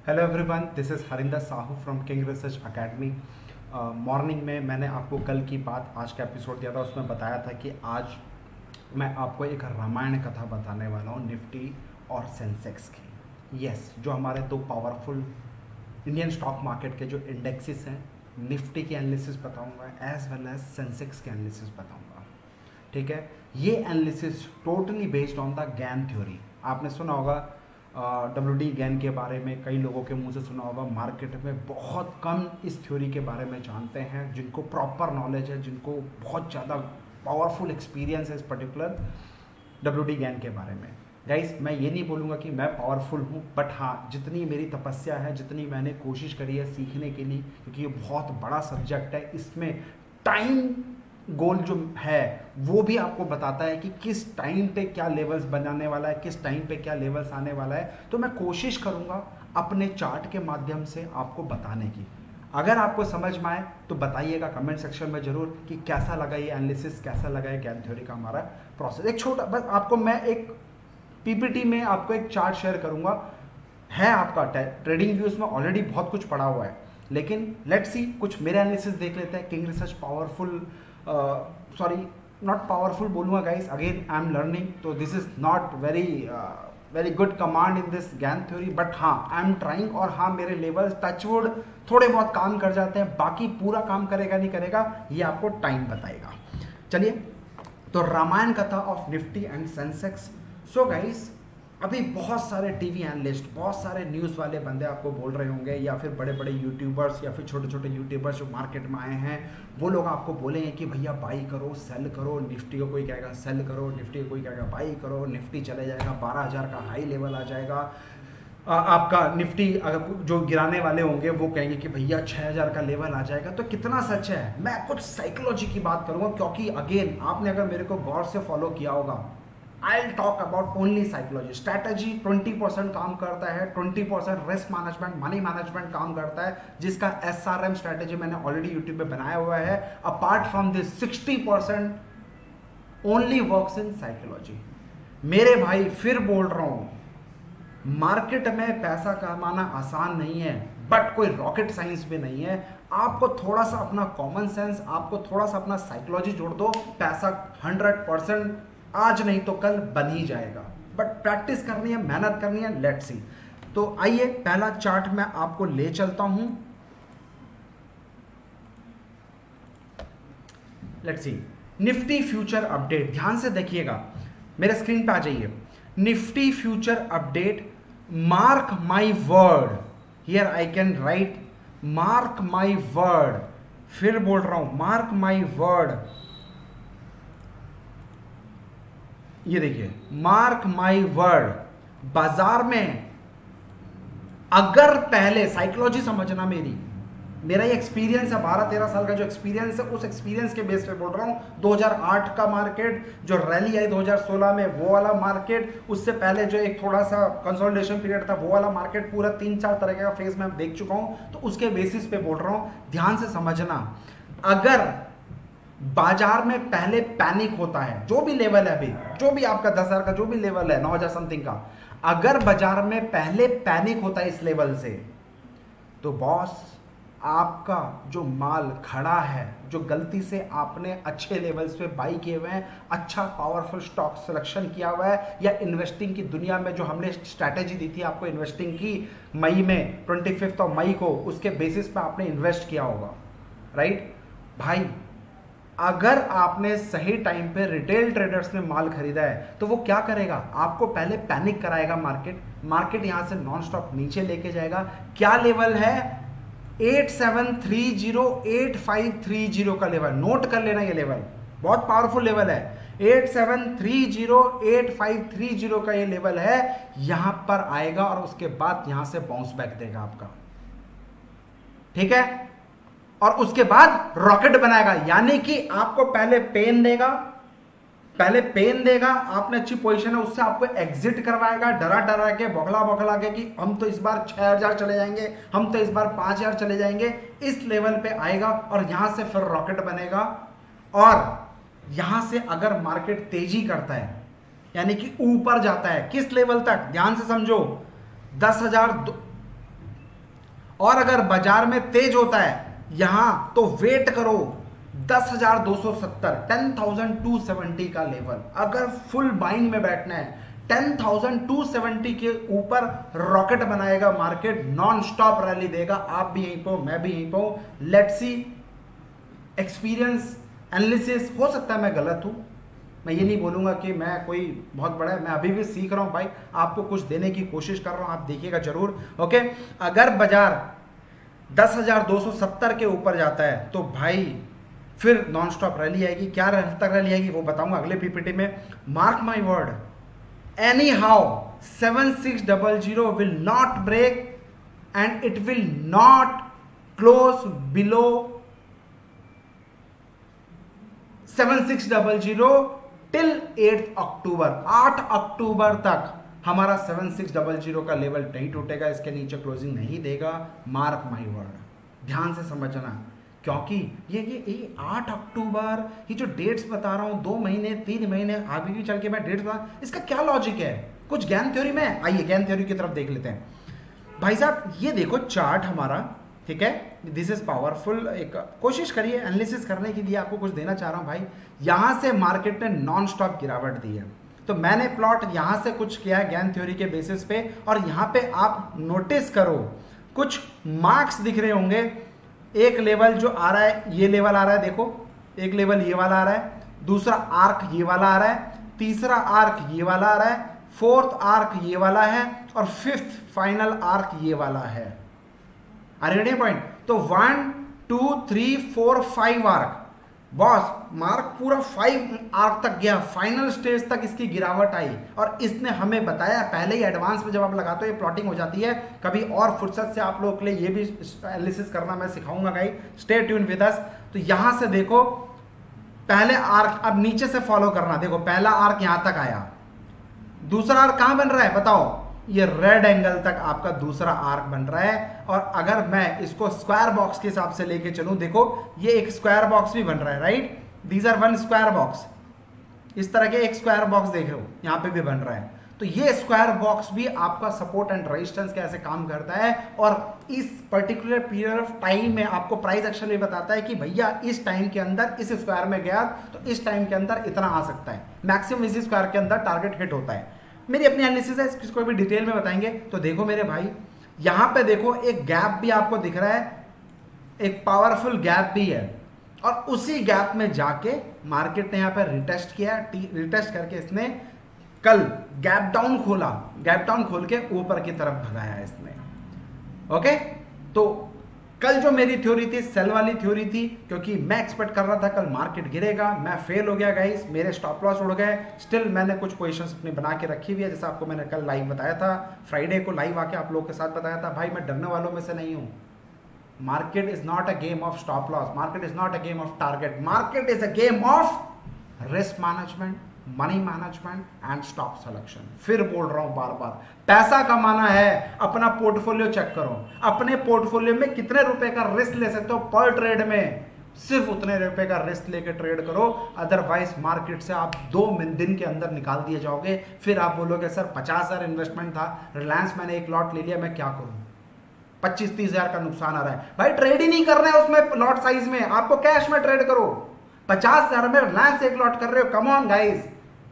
Hello everyone, this is Harinder Sahu from King Research Academy. Morning में मैंने आपको कल की बात आज का एपिसोड दिया था, उसमें बताया था कि आज मैं आपको एक रामायण कथा बताने वाला हूँ निफ्टी और सेंसेक्स की। यस, जो हमारे दो पावरफुल इंडियन स्टॉक मार्केट के जो इंडेक्सेस हैं, निफ्टी की एनालिसिस बताऊँगा एज वेल एज सेंसेक्स के एनालिसिस बताऊँगा। ठीक है, ये analysis totally based on the Gann theory. आपने सुना होगा WD गैन के बारे में, कई लोगों के मुंह से सुना होगा। मार्केट में बहुत कम इस थ्योरी के बारे में जानते हैं, जिनको प्रॉपर नॉलेज है, जिनको बहुत ज़्यादा पावरफुल एक्सपीरियंस है इस पर्टिकुलर WD गैन के बारे में। गाइस, मैं ये नहीं बोलूँगा कि मैं पावरफुल हूँ, बट हाँ, जितनी मेरी तपस्या है, जितनी मैंने कोशिश करी है सीखने के लिए, क्योंकि ये बहुत बड़ा सब्जेक्ट है, इसमें टाइम गोल जो है वो भी आपको बताता है कि किस टाइम पे क्या लेवल्स बनाने वाला है, किस टाइम पे क्या लेवल्स आने वाला है। तो मैं कोशिश करूँगा अपने चार्ट के माध्यम से आपको बताने की। अगर आपको समझ में आए तो बताइएगा कमेंट सेक्शन में ज़रूर कि कैसा लगा ये एनालिसिस, कैसा लगा ये गैन थ्योरी का हमारा प्रोसेस। एक छोटा बस आपको मैं एक PPT में आपको एक चार्ट शेयर करूँगा। है आपका ट्रेडिंग व्यूज़ में ऑलरेडी बहुत कुछ पड़ा हुआ है, लेकिन लेट्स सी कुछ मेरे एनालिसिस देख लेते हैं। King Research powerful, sorry not powerful बोलूँगा guys, again I am learning, तो this is not very good command in this Gann theory, but हाँ आई एम ट्राइंग। और हाँ, मेरे लेवल्स टचवुड थोड़े बहुत काम कर जाते हैं, बाकी पूरा काम करेगा नहीं करेगा ये आपको टाइम बताएगा। चलिए, तो रामायण कथा of Nifty and Sensex. So guys, अभी बहुत सारे टीवी एनालिस्ट, बहुत सारे न्यूज़ वाले बंदे आपको बोल रहे होंगे, या फिर बड़े बड़े यूट्यूबर्स, या फिर छोटे छोटे यूट्यूबर्स जो मार्केट में आए हैं, वो लोग आपको बोलेंगे कि भैया बाई करो, सेल करो। निफ्टी को कोई कहेगा सेल करो, निफ्टी को कोई कहेगा बाई करो, निफ्टी चले जाएगा 12,000 का हाई लेवल आ जाएगा। आपका निफ्टी अगर जो गिराने वाले होंगे वो कहेंगे कि भैया 6,000 का लेवल आ जाएगा। तो कितना सच है? मैं कुछ साइकोलॉजी की बात करूँगा, क्योंकि अगेन आपने अगर मेरे को गौर से फॉलो किया होगा, I'll talk about only psychology. Strategy 20% काम करता है, 20% रिस्क मैनेजमेंट, मनी मैनेजमेंट काम करता है, जिसका SRM स्ट्रैटेजी मैंने ऑलरेडी यूट्यूब पे बनाया हुआ है। Apart from this 60% only works in psychology. मेरे भाई फिर बोल रहा हूँ, मार्केट में पैसा कमाना आसान नहीं है, बट कोई रॉकेट साइंस भी नहीं है। आपको थोड़ा सा अपना कॉमन सेंस, आपको थोड़ा सा अपना साइकोलॉजी जोड़ दो, पैसा 100% आज नहीं तो कल बन ही जाएगा। बट प्रैक्टिस करनी है, मेहनत करनी है। Let's see. तो आइए, पहला चार्ट मैं आपको ले चलता हूं। Let's see, Nifty future update. ध्यान से देखिएगा, मेरे स्क्रीन पे आ जाइए। Nifty future update, mark my word, here I can write mark my word. फिर बोल रहा हूं, मार्क माई वर्ड। ये देखिए, मार्क माई वर्ड, बाजार में अगर पहले, साइकोलॉजी समझना, मेरा ये एक्सपीरियंस है, 12-13 साल का जो एक्सपीरियंस है, उस एक्सपीरियंस के बेस पे बोल रहा हूं। 2008 का मार्केट जो रैली आई 2016 में, वो वाला मार्केट, उससे पहले जो एक थोड़ा सा कंसोलिडेशन पीरियड था, वो वाला मार्केट, पूरा 3-4 तरह का फेज में देख चुका हूं। तो उसके बेसिस पे बोल रहा हूं, ध्यान से समझना। अगर बाजार में पहले पैनिक होता है, जो भी लेवल है अभी, जो भी आपका 10,000 का जो भी लेवल है, 9,000 समथिंग का, अगर बाजार में पहले पैनिक होता है इस लेवल से, तो बॉस आपका जो माल खड़ा है, जो गलती से आपने अच्छे लेवल्स पे बाई किए हुए हैं, अच्छा पावरफुल स्टॉक सिलेक्शन किया हुआ है, या इन्वेस्टिंग की दुनिया में जो हमने स्ट्रैटेजी दी थी आपको इन्वेस्टिंग की मई में, 25 मई को, उसके बेसिस पे आपने इन्वेस्ट किया होगा, राइट भाई। अगर आपने सही टाइम पे रिटेल ट्रेडर्स ने माल खरीदा है, तो वो क्या करेगा? आपको पहले पैनिक कराएगा मार्केट यहां से नॉन स्टॉप नीचे लेके जाएगा। क्या लेवल है? 8730, 8530 का लेवल। नोट कर लेना, ये लेवल बहुत पावरफुल लेवल है। 8730, 8530 का ये लेवल है। यहां पर आएगा और उसके बाद यहां से बाउंस बैक देगा आपका, ठीक है, और उसके बाद रॉकेट बनाएगा। यानी कि आपको पहले पेन देगा, आपने अच्छी पोजीशन है, उससे आपको एग्जिट करवाएगा, डरा के, बौखला के कि हम तो इस बार 6,000 चले जाएंगे, हम तो इस बार 5,000 चले जाएंगे। इस लेवल पे आएगा और यहां से फिर रॉकेट बनेगा। और यहां से अगर मार्केट तेजी करता है, यानी कि ऊपर जाता है, किस लेवल तक? ध्यान से समझो, 10,000 और अगर बाजार में तेज होता है यहां तो वेट करो 10,270 10,270 का लेवल। अगर फुल बाइंग में बैठना है 10,270 के ऊपर रॉकेट बनाएगा मार्केट, नॉन स्टॉप रैली देगा। आप भी यहीं पे, मैं भी यहीं पे। लेट्स सी, एक्सपीरियंस एनालिसिस, हो सकता है मैं गलत हूं, मैं ये नहीं बोलूंगा कि मैं कोई बहुत बड़ा है, मैं अभी भी सीख रहा हूं भाई, आपको कुछ देने की कोशिश कर रहा हूं, आप देखिएगा जरूर। ओके, अगर बाजार 10,270 के ऊपर जाता है तो भाई फिर नॉन स्टॉप रैली आएगी। क्या तक रैली आएगी वो बताऊंगा अगले पीपीटी में। Mark my word, anyhow 7600 will not break and it will not close below 7600 till 8 October. 8 अक्टूबर तक हमारा 7600 का लेवल नहीं टूटेगा, इसके नीचे क्लोजिंग नहीं देगा। मार्क माई वर्ड, ध्यान से समझना, क्योंकि ये 8 अक्टूबर, ये जो डेट्स बता रहा हूं 2 महीने 3 महीने आगे भी चल के मैं डेट्स बता, इसका क्या लॉजिक है? कुछ ज्ञान थ्योरी में। आइए ज्ञान थ्योरी की तरफ देख लेते हैं भाई साहब। ये देखो चार्ट हमारा, ठीक है, दिस इज पावरफुल। एक कोशिश करिए एनालिसिस करने के लिए, आपको कुछ देना चाह रहा हूं भाई। यहां से मार्केट ने नॉन स्टॉप गिरावट दी है, तो मैंने प्लॉट यहां से कुछ किया है ज्ञान थ्योरी के बेसिस पे, और यहां पे आप नोटिस करो कुछ मार्क्स दिख रहे होंगे। एक लेवल जो आ रहा है, ये लेवल आ रहा है, देखो एक लेवल ये वाला आ रहा है, दूसरा आर्क ये वाला आ रहा है, तीसरा आर्क ये वाला आ रहा है, फोर्थ आर्क ये वाला है, और फिफ्थ फाइनल आर्क ये वाला है। Are you getting point? तो 1 2 3 4 5 आर्क, बॉस मार्क पूरा 5 आर्क तक गया, फाइनल स्टेज तक इसकी गिरावट आई, और इसने हमें बताया पहले ही एडवांस में। जब आप लगाते हो ये प्लॉटिंग हो जाती है, कभी और फुर्सत से आप लोगों के लिए ये भी एनालिसिस करना मैं सिखाऊंगा guys, stay tune with us. तो यहां से देखो पहले आर्क, अब नीचे से फॉलो करना, देखो पहला आर्क यहां तक आया, दूसरा आर्क कहां बन रहा है बताओ? ये रेड एंगल तक आपका दूसरा आर्क बन रहा है। और अगर मैं इसको स्क्वायर बॉक्स के हिसाब से लेके चलूं, देखो ये एक स्क्वायर बॉक्स भी बन रहा है, right? These are one square box, इस तरह के एक स्क्वायर बॉक्स देख रहे हो यहां पे भी बन रहा है। तो ये स्क्वायर बॉक्स भी आपका सपोर्ट एंड रेजिस्टेंस कैसे काम करता है, और इस पर्टिकुलर पीरियड ऑफ टाइम में आपको प्राइस एक्शन भी बताता है कि भैया इस टाइम के अंदर इस स्क्वायर में गया तो इस टाइम के अंदर इतना आ सकता है, मैक्सिमम इसी स्क्वायर के अंदर टारगेट हिट होता है। मेरी अपनी एनालिसिस है, इसको भी डिटेल में बताएंगे। तो देखो मेरे भाई, यहां पे देखो एक गैप भी आपको दिख रहा है, एक पावरफुल गैप भी है, और उसी गैप में जाके मार्केट ने यहां पर रिटेस्ट किया, रिटेस्ट करके इसने कल गैप डाउन खोला, गैप डाउन खोल के ऊपर की तरफ भगाया इसने। ओके, तो कल जो मेरी थ्योरी थी सेल वाली थ्योरी थी, क्योंकि मैं एक्सपेक्ट कर रहा था कल मार्केट गिरेगा, मैं फेल हो गया गाइस, मेरे स्टॉप लॉस उड़ गए। स्टिल मैंने कुछ पोजीशंस अपनी बना के रखी हुई है, जैसा आपको मैंने कल लाइव बताया था, फ्राइडे को लाइव आके आप लोगों के साथ बताया था। भाई मैं डरने वालों में से नहीं हूं। Market is not a game of stop loss, market is not a game of target, market is a game of risk management, money management and stop selection. फिर बोल रहा हूं बार बार, पैसा कमाना है, अपना पोर्टफोलियो चेक करो, अपने पोर्टफोलियो में कितने रुपए का रिस्क ले सकते हो पर ट्रेड में, सिर्फ उतने रुपए का रिस्क लेके ट्रेड करो। अदरवाइज मार्केट से आप 2 दिन के अंदर निकाल दिए जाओगे। फिर आप बोलोगे सर 50,000 इन्वेस्टमेंट था, रिलायंस मैंने एक लॉट ले लिया, मैं क्या करूं, 25-30 हजार का नुकसान आ रहा है। भाई ट्रेड ही नहीं करना है उसमें लॉट साइज में, आपको कैश में ट्रेड करो। 50,000 में रिलायंस एक लॉट कर रहे हो, come on guys.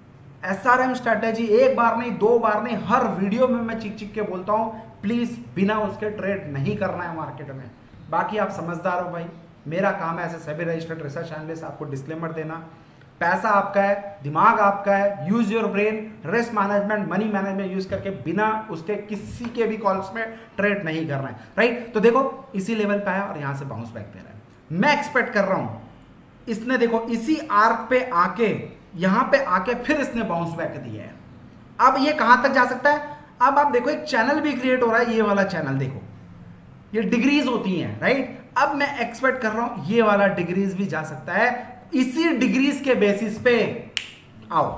SRM strategy एक बार नहीं 2 बार नहीं, हर वीडियो में मैं चिक चिक के बोलता हूं, प्लीज बिना उसके ट्रेड नहीं करना है मार्केट में। बाकी आप समझदार हो भाई, मेरा काम है as a SEBI registered research analyst आपको डिस्क्लेमर देना। पैसा आपका है, दिमाग आपका है, use your brain, risk management, money management use करके बिना उसके किसी के भी कॉल्स में ट्रेड नहीं करना है, राइट? तो देखो इसी लेवल पे आया और यहां से बाउंस बैक दे रहा है। मैं एक्सपेक्ट कर रहा हूं इसने, देखो इसी आर्क पे आके यहां पे आके फिर इसने बाउंस बैक दिया है। अब ये कहां तक जा सकता है? अब आप देखो एक चैनल भी क्रिएट हो रहा है, ये वाला चैनल देखो, ये डिग्रीज होती हैं, राइट? अब मैं एक्सपेक्ट कर रहा हूं ये वाला डिग्रीज भी जा सकता है, इसी डिग्रीज के बेसिस पे आओ।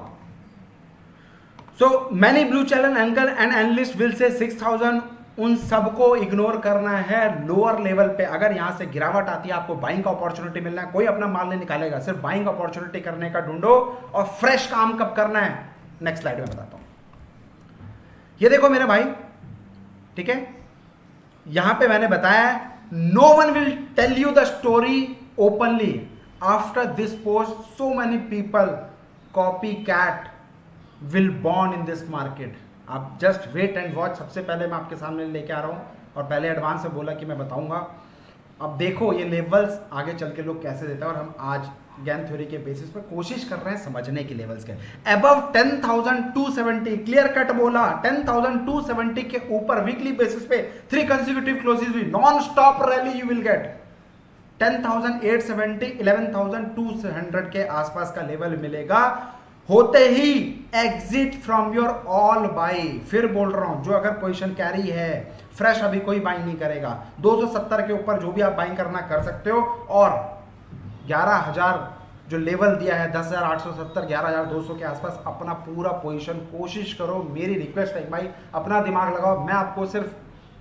So many blue channel angle and analyst will say 6,000, उन सबको इग्नोर करना है लोअर लेवल पे। अगर यहां से गिरावट आती है, आपको बाइंग का अपॉर्चुनिटी मिलना है, कोई अपना माल नहीं निकालेगा, सिर्फ बाइंग अपॉर्चुनिटी करने का ढूंढो। और फ्रेश काम कब करना है, नेक्स्ट स्लाइड में बताता हूं। ये देखो मेरे भाई, ठीक है, यहां पे मैंने बताया no one will tell you the story openly after this post so many people copy cat will born in this market. आप जस्ट वेट एंड वॉच। सबसे पहले मैं आपके सामने लेके आ रहा हूं और पहले एडवांस में बोला कि मैं बताऊंगा। अब देखो ये लेवल्स आगे चल के लोग कैसे देते हैं और हम आज ज्ञान थ्योरी के बेसिस पर कोशिश कर रहे हैं समझने की लेवल्स के। अबव 10,270 क्लियर कट बोला, 10,270 के ऊपर वीकली बेसिस पे 3 कंसेक्यूटिव क्लोजेस हुई, non stop rally you will get. 10,870 11,200 के आसपास का लेवल मिलेगा होते ही exit from your all buy. फिर बोल रहा हूं जो अगर पोजीशन कैरी है फ्रेश अभी कोई बाइंग नहीं करेगा, 270 के ऊपर जो भी आप बाइंग करना कर सकते हो और 11,000 जो लेवल दिया है 10,870 11,200 के आसपास अपना पूरा पोजीशन कोशिश करो। मेरी रिक्वेस्ट है भाई अपना दिमाग लगाओ। मैं आपको सिर्फ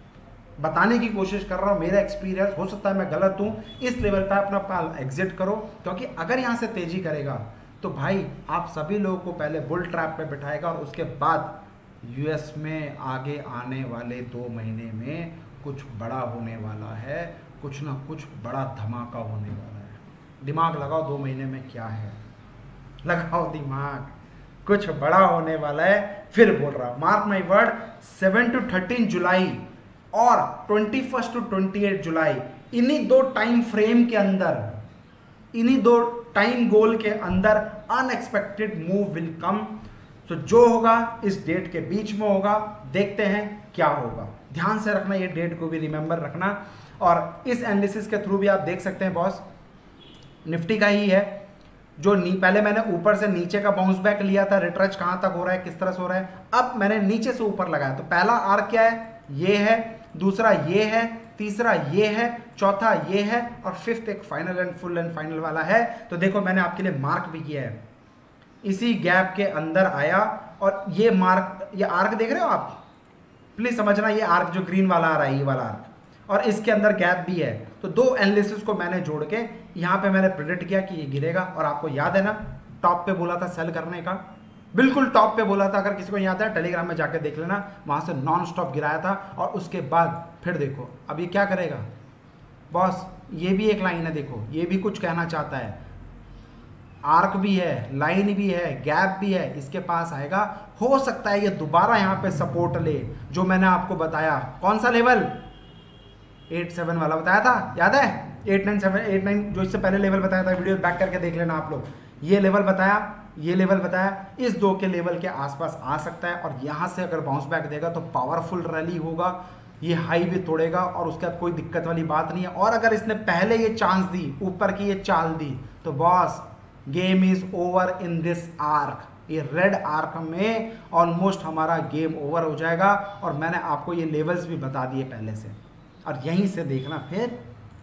बताने की कोशिश कर रहा हूं, मेरा एक्सपीरियंस हो सकता है मैं गलत हूं। इस लेवल पर अपना एग्जिट करो क्योंकि अगर यहां से तेजी करेगा तो भाई आप सभी लोगों को पहले बुल ट्रैप पे बिठाएगा और उसके बाद यूएस में आगे आने वाले 2 महीने में कुछ बड़ा होने वाला है, कुछ ना कुछ बड़ा धमाका होने वाला है। दिमाग लगाओ 2 महीने में क्या है, लगाओ दिमाग, कुछ बड़ा होने वाला है। फिर बोल रहा mark my word 7 to 13 July और 21 to 28 जुलाई, इन्हीं 2 टाइम फ्रेम के अंदर, इन्हीं 2 टाइम गोल के अंदर अनएक्सपेक्टेड मूव विल कम। तो जो होगा इस डेट के बीच में होगा, देखते हैं क्या होगा। ध्यान से रखना, ये डेट को भी रिमेंबर रखना। और इस एनालिसिस के थ्रू भी आप देख सकते हैं बॉस निफ्टी का ही है जो पहले मैंने ऊपर से नीचे का बाउंस बैक लिया था, रिट्रेच कहां तक हो रहा है, किस तरह से हो रहा है। अब मैंने नीचे से ऊपर लगाया तो पहला आर्क क्या है, ये है, दूसरा ये है, तीसरा ये है, चौथा ये है और फिफ्थ एक final and full and final वाला है। तो देखो मैंने आपके लिए मार्क भी किया है, इसी गैप के अंदर आया और ये मार्क, ये आर्क देख रहे हो आप, प्लीज समझना, ये आर्क जो ग्रीन वाला आ रहा है ये वाला आर्क, और इसके अंदर गैप भी है। तो 2 एनालिसिस को मैंने जोड़ के यहां पे मैंने प्रेडिक्ट किया कि ये गिरेगा। और आपको याद है ना टॉप पे बोला था सेल करने का, बिल्कुल टॉप पे बोला था। अगर किसी को याद है टेलीग्राम में जाकर देख लेना, वहां से नॉन स्टॉप गिराया था। और उसके बाद फिर देखो अब ये क्या करेगा बॉस, ये भी एक लाइन है, देखो ये भी कुछ कहना चाहता है, आर्क भी है, लाइन भी है, गैप भी है, इसके पास आएगा। हो सकता है ये दोबारा यहां पे सपोर्ट ले, जो मैंने आपको बताया कौन सा लेवल 87 वाला बताया था, याद है 897 जो इससे पहले लेवल बताया था, वीडियो बैक करके देख लेना आप लोग। ये लेवल बताया, ये लेवल बताया, इस 2 के लेवल के आसपास आ सकता है। और यहां से अगर बाउंस बैक देगा तो पावरफुल रैली होगा, ये हाई भी तोड़ेगा और उसके बाद कोई दिक्कत वाली बात नहीं है। और अगर इसने पहले ये चांस दी, ऊपर की ये चाल दी, तो boss game is over in this arc. ये रेड आर्क में ऑलमोस्ट हमारा गेम ओवर हो जाएगा। और मैंने आपको ये लेवल्स भी बता दिए पहले से, और यहीं से देखना फिर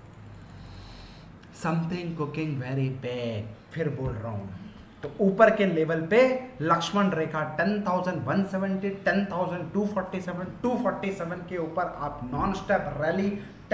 समथिंग कुकिंग वेरी बैड। फिर बोल रहा हूं तो ऊपर के लेवल पे लक्ष्मण रेखा 10,170, 10,247, 247 के ऊपर आप नॉन स्टॉप रैली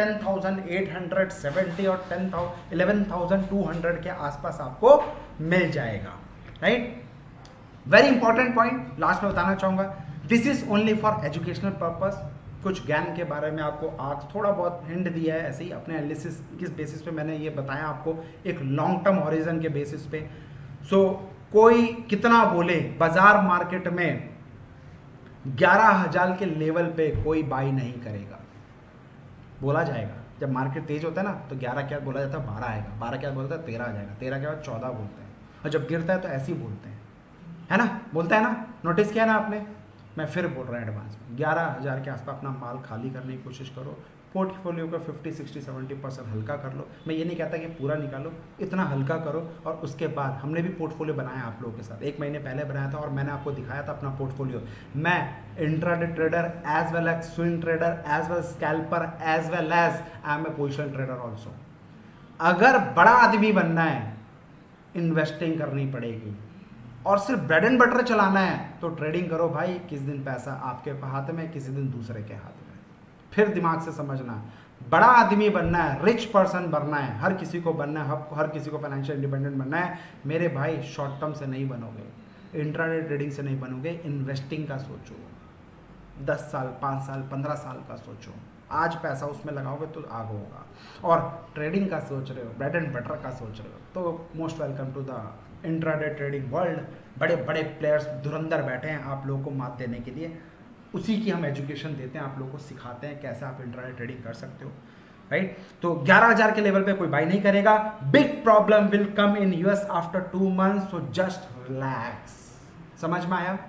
10,870 और 11,200 के आसपास आपको मिल जाएगा। Right, very important point last में बताना चाहूंगा, this is only for educational purpose. कुछ ज्ञान के बारे में आपको आज थोड़ा बहुत हिंट दिया है, ऐसे ही अपने एनालिसिस किस बेसिस पे मैंने ये बताया आपको, एक लॉन्ग टर्म हॉरिजन के बेसिस पे। सो कोई कितना बोले, बाजार मार्केट में 11,000 के लेवल पे कोई बाई नहीं करेगा, बोला जाएगा। जब मार्केट तेज होता है ना तो 11 क्या बोला जाता है, 12 आएगा, 12 क्या बोलता है 13 आ जाएगा, 13 के बाद 14 बोलते हैं, और जब गिरता है तो ऐसे ही बोलते हैं, है ना, बोलता है ना, नोटिस किया ना आपने। मैं फिर बोल रहा हूँ एडवांस में 11,000 के आसपास अपना माल खाली करने की कोशिश करो, पोर्टफोलियो का 50, 60, 70% हल्का कर लो। मैं ये नहीं कहता कि पूरा निकालो, इतना हल्का करो। और उसके बाद हमने भी पोर्टफोलियो बनाया आप लोगों के साथ, 1 महीने पहले बनाया था और मैंने आपको दिखाया था अपना पोर्टफोलियो। मैं intraday trader as well as swing trader as well scalper as well as I am a position trader also. अगर बड़ा आदमी बनना है इन्वेस्टिंग करनी पड़ेगी, और सिर्फ ब्रेड एंड बटर चलाना है तो ट्रेडिंग करो भाई। किस दिन पैसा आपके हाथ में, किसी दिन दूसरे के हाथ में। फिर दिमाग से समझना, बड़ा आदमी बनना है, रिच पर्सन बनना है, हर किसी को बनना है, हर किसी को फाइनेंशियल इंडिपेंडेंट बनना है मेरे भाई। शॉर्ट टर्म से नहीं बनोगे, इंट्राडे ट्रेडिंग से नहीं बनोगे, इन्वेस्टिंग का सोचो, 10 साल 5 साल 15 साल का सोचो। आज पैसा उसमें लगाओगे तो आगे होगा। और ट्रेडिंग का सोच रहे हो, ब्रेड एंड बटर का सोच रहे हो, तो most welcome to the intraday trading world. बड़े बड़े प्लेयर्स धुरंधर बैठे हैं आप लोगों को मात देने के लिए, उसी की हम एजुकेशन देते हैं, आप लोगों को सिखाते हैं कैसे आप इंट्राडे ट्रेडिंग कर सकते हो, राइट। तो 11,000 के लेवल पे कोई बाई नहीं करेगा। Big problem will come in US after 2 months, so just relax. समझ में आया?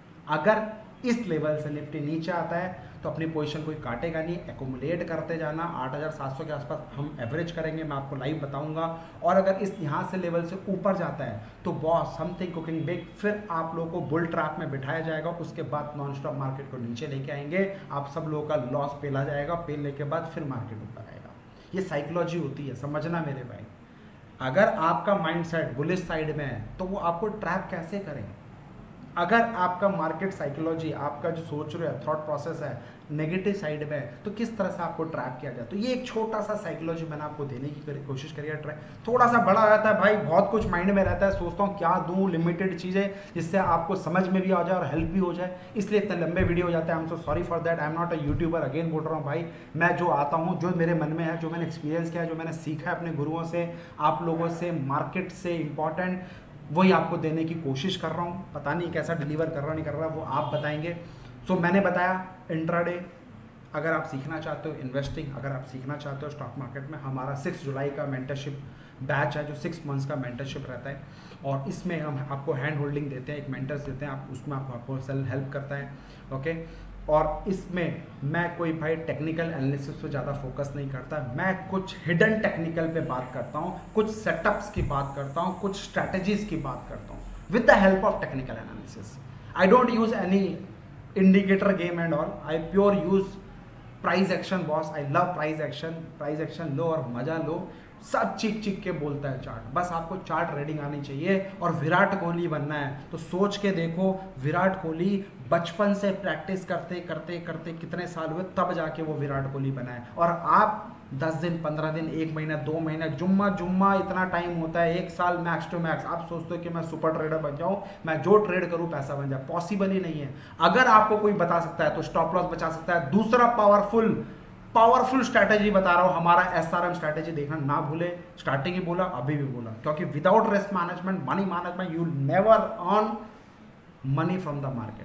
अगर इस लेवल से निफ्टी नीचे आता है तो अपनी पोजीशन कोई काटेगा नहीं, एक्यूमुलेट करते जाना। 8,700 के आसपास हम एवरेज करेंगे, मैं आपको लाइव बताऊंगा। और अगर इस यहाँ से लेवल से ऊपर जाता है तो बॉस समथिंग कुकिंग बिग, फिर आप लोगों को बुल ट्रैप में बिठाया जाएगा। उसके बाद नॉन स्टॉप मार्केट को नीचे लेके आएंगे, आप सब लोगों का लॉस पेला जाएगा, पेलने के बाद फिर मार्केट ऊपर आएगा। ये साइकोलॉजी होती है, समझना मेरे भाई। अगर आपका माइंड सेट बुलिश साइड में है तो वो आपको ट्रैप कैसे करें? अगर आपका मार्केट साइकोलॉजी, आपका जो सोच रहे हैं, थॉट प्रोसेस है नेगेटिव साइड में, तो किस तरह से आपको ट्रैप किया जाए। तो ये एक छोटा सा साइकोलॉजी मैंने आपको देने की कोशिश करी है। थोड़ा सा बड़ा रहता है भाई, बहुत कुछ माइंड में रहता है, सोचता हूँ क्या दूँ, लिमिटेड चीज़ें जिससे आपको समझ में भी आ जाए और हेल्प भी हो जाए, इसलिए इतने लंबे वीडियो हो जाते हैं। I am so sorry for that, I am not a YouTuber. Again बोल रहा हूँ भाई, मैं जो आता हूँ, जो मेरे मन में है, जो मैंने एक्सपीरियंस किया है, जो मैंने सीखा है अपने गुरुओं से, आप लोगों से, मार्केट से इंपॉर्टेंट, वही आपको देने की कोशिश कर रहा हूँ। पता नहीं कैसा डिलीवर कर रहा नहीं कर रहा, वो आप बताएंगे। सो मैंने बताया इंट्राडे, अगर आप सीखना चाहते हो इन्वेस्टिंग, अगर आप सीखना चाहते हो स्टॉक मार्केट में, हमारा 6 जुलाई का मेंटरशिप बैच है जो 6 मंथ्स का मेंटरशिप रहता है। और इसमें हम आपको हैंड होल्डिंग देते हैं, एक मेंटर्स देते हैं, आप उसमें आपको सेल्फ हेल्प करता है, ओके। और इसमें मैं कोई भाई टेक्निकल एनालिसिस पे ज़्यादा फोकस नहीं करता, मैं कुछ हिडन टेक्निकल पे बात करता हूँ, कुछ सेटअप्स की बात करता हूँ, कुछ स्ट्रैटेजीज की बात करता हूँ with the help of technical analysis. I don't use any indicator game and all, I pure use price action boss. I love price action लो और मजा लो। सब चीख के बोलता है चार्ट, बस आपको चार्ट रीडिंग आनी चाहिए और विराट कोहली बनना है तो सोच के देखो। विराट कोहली बचपन से प्रैक्टिस करते करते करते कितने साल हुए तब जाके वो विराट कोहली बना है। और आप 10 दिन, 15 दिन, 1 महीना, 2 महीना, जुम्मा इतना टाइम होता है, 1 साल मैक्स टू मैक्स। आप सोचते हो कि मैं सुपर ट्रेडर बन जाऊं, मैं जो ट्रेड करूं पैसा बन जाए, पॉसिबल ही नहीं है। अगर आपको कोई बता सकता है तो स्टॉप लॉस बचा सकता है। दूसरा पावरफुल स्ट्रैटेजी बता रहा हूं, हमारा एसआरएम स्ट्रैटेजी देखना ना भूले। स्टार्टिंग ही बोला, अभी भी बोला, क्योंकि without risk management, money management, you never earn money from the market.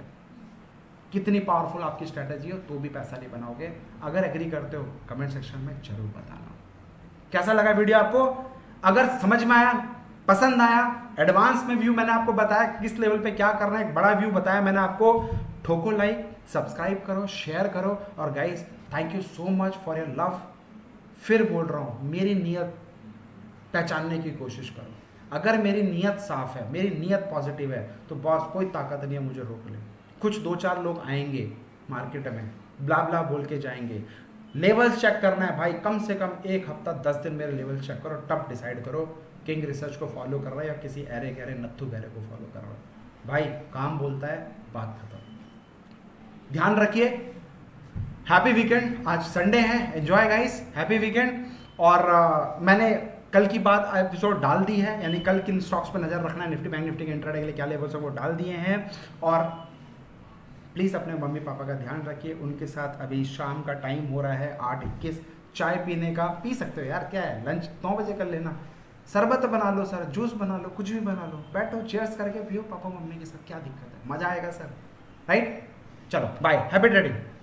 कितनी पावरफुल आपकी स्ट्रैटेजी हो तो भी पैसा नहीं बनाओगे। अगर एग्री करते हो कमेंट सेक्शन में जरूर बताना। कैसा लगा वीडियो आपको? अगर समझ में आया, पसंद आया, एडवांस में व्यू मैंने आपको बताया किस लेवल पे क्या करना है, एक बड़ा व्यू बताया मैंने आपको, ठोको लाइक, सब्सक्राइब करो, शेयर करो। और guys thank you so much for your love. फिर बोल रहा हूँ, मेरी नीयत पहचानने की कोशिश करो। अगर मेरी नीयत साफ है, मेरी नीयत पॉजिटिव है, तो बॉस कोई ताकत नहीं है मुझे रोक ले। कुछ 2-4 लोग आएंगे मार्केट में, ब्ला ब्ला बोल के जाएंगे। लेवल्स चेक करना है भाई, कम से कम 1 हफ्ता 10 दिन मेरे लेवल चेक करो, तब डिसाइड करो किंग रिसर्च को फॉलो कर रहा है या किसी अरे गहरे नत्थु गहरे को फॉलो कर रहा है। भाई काम बोलता है, बात खत्म। ध्यान रखिए। Happy weekend. आज संडे है, एंजॉय गाइस, हैप्पी वीकेंड। और मैंने कल की बात एपिसोड डाल दी है, यानी कल किन स्टॉक्स पर नजर रखना है, निफ्टी बैंक निफ्टी के इंट्राडे के लिए क्या लेवल्स है वो डाल दिए हैं। और प्लीज़ अपने मम्मी पापा का ध्यान रखिए, उनके साथ अभी शाम का टाइम हो रहा है 8:21, चाय पीने का पी सकते हो यार, क्या है, लंच 9 बजे कर लेना, शरबत बना लो सर, जूस बना लो, कुछ भी बना लो, बैठो चेयर्स करके पियो पापा मम्मी के साथ, क्या दिक्कत है, मजा आएगा सर, राइट। चलो बाय, हैप्पी ट्रेडिंग।